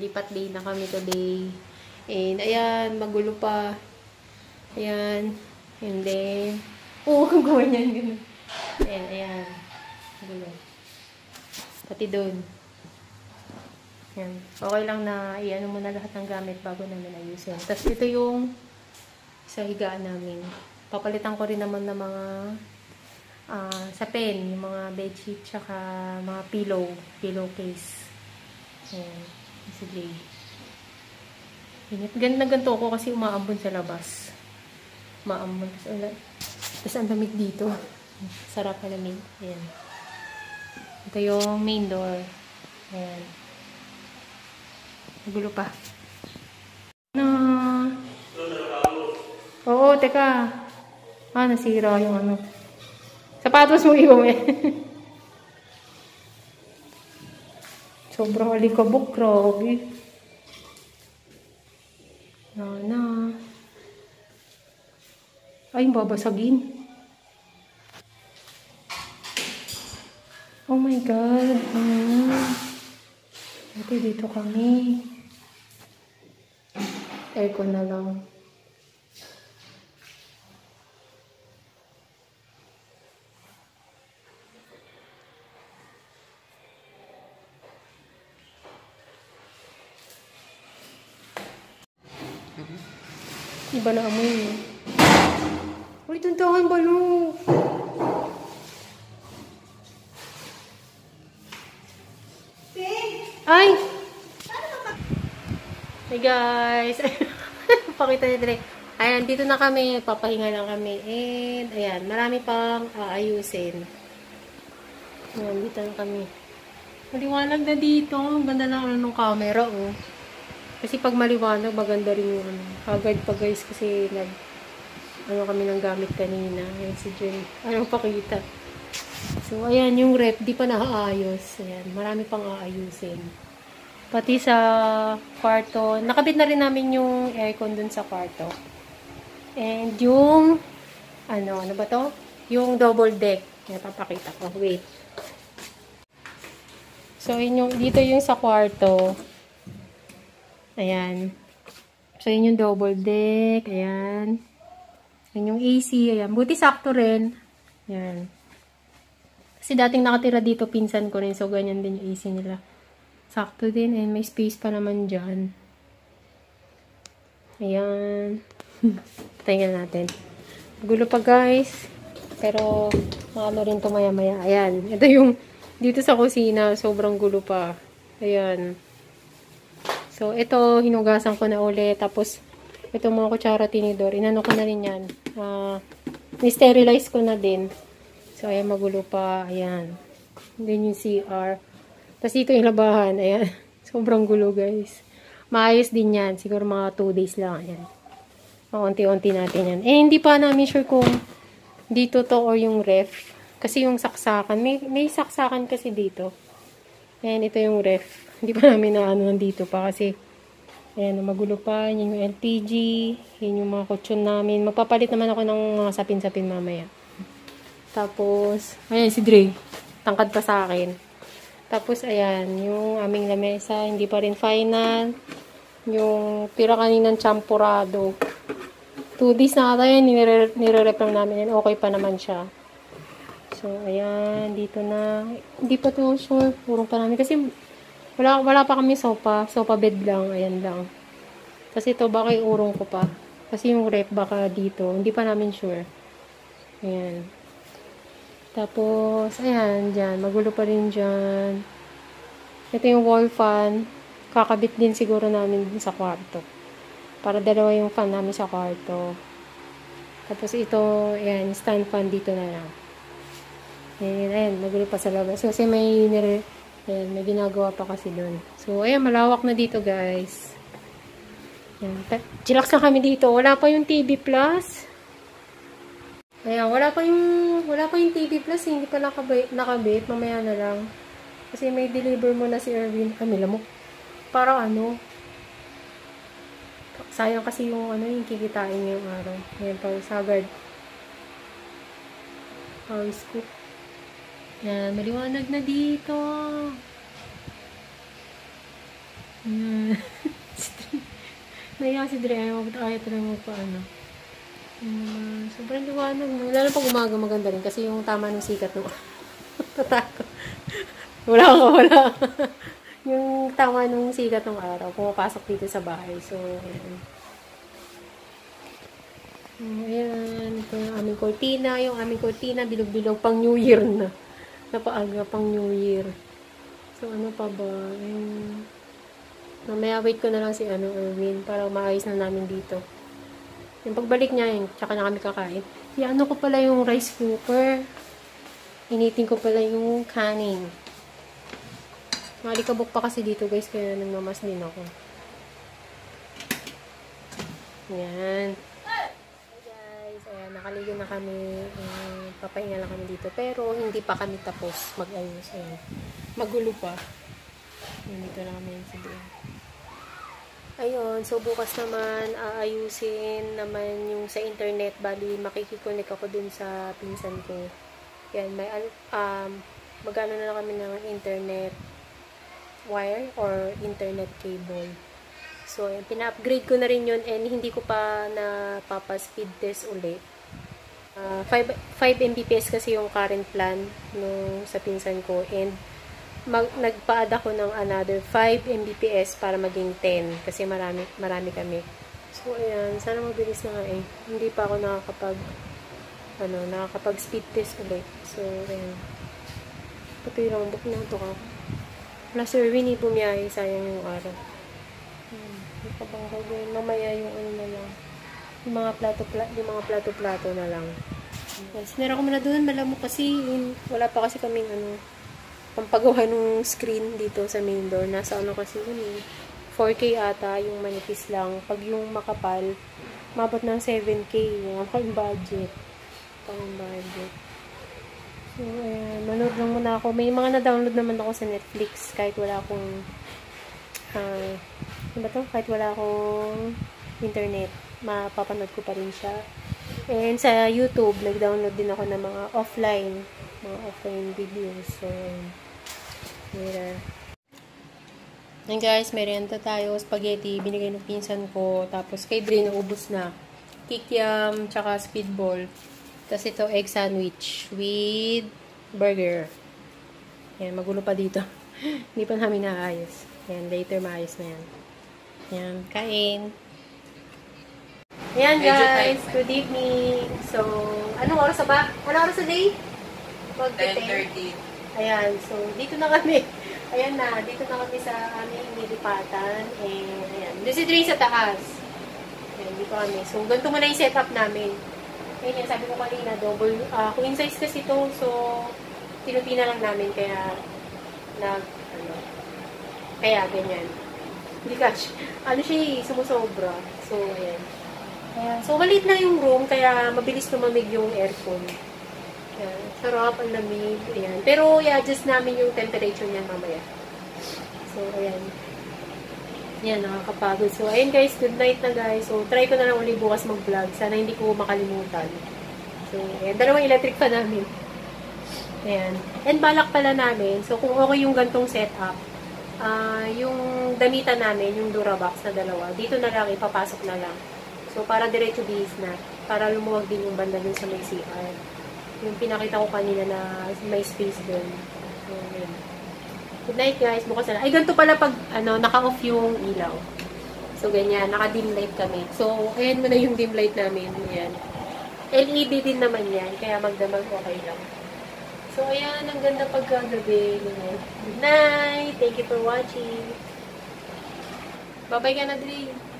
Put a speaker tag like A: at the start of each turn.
A: Lipat day na kami today. And, ayan, magulo pa. Ayan. And then, ganyan, ganun. Ayan, ayan. Magulo. Pati doon. Ayan. Okay lang na i-ano muna lahat ng gamit bago namin ayusin. Tapos, ito yung sa higaan namin. Papalitan ko rin naman ng mga sa pen, yung mga bedsheet, tsaka mga pillowcase. Ayan. Sige. Ganda na ganito ko kasi umaambon sa labas. Umaambon. Tapos ang lamig dito. Sarap na lamig. Ayan. Ito yung main door. Ayan. Nagulo pa. Oo, teka. Nasira yung ano. Sapatos mo iuwi. Sobrang alikabok, grabe. Na. Ay, babasagin. Oh my God. Ito, dito kami. Aircon na lang. Iba na amoy niya. Uy, tuntahan balo. Ay! Hey guys! Pakita niyo direct. Ayan, dito na kami. Papahinga lang kami. And, ayan, marami pang aayusin. Ayan, dito na kami. Maliwanag na dito. Ang ganda lang ng camera, oh. Kasi pag maliwanag, maganda rin yung ano. Kagad pa guys kasi kami ng gamit kanina. Ayan si Jen. Pakita. So, ayan yung rep. Di pa naaayos. Ayan. Marami pang aayusin. Pati sa kwarto. Nakabit na rin namin yung aircon dun sa kwarto. And yung ano ba to? Yung double deck. Ayan, papakita ko. Wait. So, dito yung sa kwarto. Ayan. So, yun yung double deck. Ayan. Yun yung AC. Ayan. Buti sakto rin. Ayan. Kasi dating nakatira dito, pinsan ko rin. So, ganyan din yung AC nila. Sakto din. And may space pa naman dyan. Ayan. Tingnan natin. Gulo pa, guys. Pero, maano rin to maya-maya. Ayan. Ito yung dito sa kusina. Sobrang gulo pa. Ayan. So, ito, hinugasan ko na ulit. Tapos, ito mga kutsara, tinidor. Inano ko na rin yan. Ni-sterilize ko na din. So, ayan, magulo pa. Ayan. Then yung CR. Tapos, dito yung labahan. Ayan. Sobrang gulo, guys. Maayos din yan. Siguro mga 2 days lang. Ayan. Maunti-unti natin yan. Hindi pa namin sure kung dito to or yung ref. Kasi yung saksakan. May saksakan kasi dito. Ayan, ito yung ref. Hindi pa namin nandito pa kasi ayan, magulo pa. Yan yung LPG. Yan yung mga kutsyon namin. Magpapalit naman ako ng mga sapin-sapin mamaya. Tapos, ayan si Dre. Tangkad pa sa akin. Tapos, ayan, yung aming lamesa. Hindi pa rin final. Yung tira kaninang champurado. 2 days na ata yan. Nire-rep lang namin. And okay pa naman siya. So, ayan. Dito na. Hindi pa to sure. Purong pa namin. Kasi, wala pa kami sofa. Sofa bed lang. Ayan lang. Kasi ito, baka iurong ko pa. Kasi yung rep, baka dito. Hindi pa namin sure. Ayan. Tapos, ayan, dyan. Magulo pa rin dyan. Ito yung wall fan. Kakabit din siguro namin sa kwarto. Para dalawa yung fan namin sa kwarto. Tapos ito, ayan, stand fan dito na lang. Ayan, magulo pa sa labas. Kasi ayan, may ginagawa pa kasi doon. So, ayan, malawak na dito, guys. Ayan, chillax na kami dito. Wala pa yung TV Plus. Ayan, wala pa yung TV Plus. Hindi pa nakabit. Mamaya na lang. Kasi may deliver mo na si Erwin. Kamila mo. Parang sayang kasi yung kikitain niya yung araw. Ayan, parang sagard. Pawis ko. Yan, maliwanag na dito. Ayan. Naiya si Dre. Ayaw talaga magpaano. Sobrang liwanag. Lalo pag umaga maganda rin. Kasi yung tama ng sikat ng tatako. Wala. Yung tama ng sikat ng araw. Pumapasok dito sa bahay. So, ayan. Ayan. Ito yung aming cortina. Yung aming cortina, bilog-bilog pang New Year na. Napaaga pang New Year. So, ano pa ba? Mamaya wait ko na lang si Erwin para maayos na namin dito. Yung pagbalik niya, tsaka na kami kakain. Ano ko pala yung rice cooker. Initin ko pala yung kanin. Malikabok pa kasi dito guys, kaya nagmamas din ako. Ayan. Guys, ayan, nakaligo na kami. Papahinga lang kami dito. Pero hindi pa kami tapos mag-ayos. Ayan. Magulo pa. Dito na kami sa doon. Ayun, so bukas naman aayusin naman yung sa internet. Bali, makikikonek ako dun sa pinsan ko. Yan, may magano na lang kami ng internet wire or internet cable. So, yan, pina-upgrade ko na rin yun and hindi ko pa napapa-speed test ulit. 5 Mbps kasi yung current plan nung sa pinsan ko and nagpa-add ako ng another 5 Mbps para maging 10 kasi marami kami. So, ayan. Sana mabilis na nga eh. Hindi pa ako nakakapag speed test ulit. So, ayan. Pati lang, book na ito ka. Wala si Erwin, bumiyahe. Sayang yung araw. Hindi pa bang gagawin. Mamaya yung na lang. Yung mga plato-plato na lang. Yes, sinara ko muna doon. Malamok kasi. Wala pa kasi kaming pampagawa ng screen dito sa main door. Nasa kasi yun eh. 4K ata, yung manipis lang. Pag yung makapal, mabot ng 7K. Yung budget. Pang-budget. So, ayan. Manood lang muna ako. May mga na-download naman ako sa Netflix. Kahit wala akong kahit wala akong internet. Mapapanood ko pa rin siya. And sa YouTube, nag-download din ako ng mga offline videos. So, here. And guys, merienda tayo. Spaghetti, binigay ng pinsan ko. Tapos kay Dre, naubos na. Kikiam, tsaka speedball. Tapos ito, egg sandwich with burger. Yan, magulo pa dito. Hindi pa namin naayos. Yan, later maayos na yan. Yan, kain. Ayan guys, good evening. So, anong oras ba? Anong oras na day?
B: 10:30.
A: Ayan, so dito na kami. Ayan na, dito na kami sa aming nilipatan. And ayan, doon si Dre sa taas. Ayan, dito kami. So, ganito muna yung setup namin. Ayan, sabi ko kanina, double, queen size kasi ito. So, tinutina lang namin, kaya kaya ganyan. Hindi cash. Siya sumusobra. So, ayan. Ayan. So, maliit na yung room, kaya mabilis lumamig yung aircon. Ayan. Sarap, ang lamig. Ayan. Pero, i-adjust namin yung temperature niyan mamaya. So, ayan. Ayan, nakakapagod. So, ayan guys, good night na guys. So, try ko na lang ulit bukas mag-vlog. Sana hindi ko makalimutan. So, ayan. Dalawang electric pa namin. Ayan. And balak pala namin. So, kung okay yung gantong setup, yung damitan namin, yung Durabox na dalawa, dito na lang, ipapasok na lang. So, para diretso bihis na. Para lumuwag din yung banda dun sa may CR. Yung pinakita ko kanina na may space dun. So, yun. Good night guys. Bukas na. Ay, ganito pala pag naka-off yung ilaw. So, ganyan. Naka-dim light kami. So, ayan mo na yung dim light namin. Ayan. LED din naman yan. Kaya magdamag okay lang. So, ayan. Ang ganda pagkagabi. Good night. Thank you for watching. Bye-bye ka na, Dre.